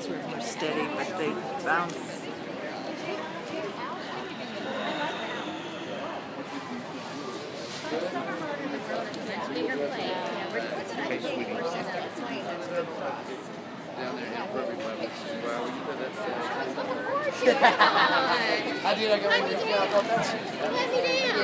ones were more steady, but they bounce. Down there in perfect level. Wow, you know that's I did. I got one. Let me down.